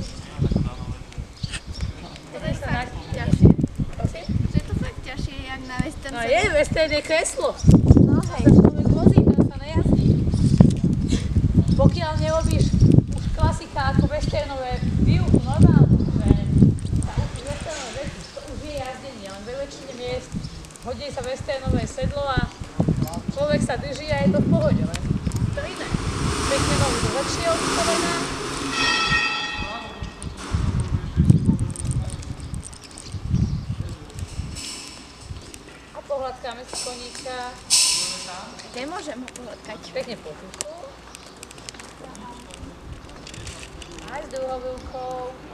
To je fakt ťažšie. Prosím? Že je to fakt ťažšie, jak na western. No je, western je kreslo. No hej. Sa človek vozí, tam sa nejazdí. Pokiaľ nerobíš už klasika ako westernové výuku normálnu, že sa učíš westernové veci, to už je jazdenie, len ve väčšine miest hodí sa westernové sedlo a človek sa drží a je to v pohode, len to iné. Pekne nohu do lepšie odstavená. A pohľadkáme si koníčka. Nemôžem ho pohľadkať. Pekne po bruchu. Aj s druhou rukou.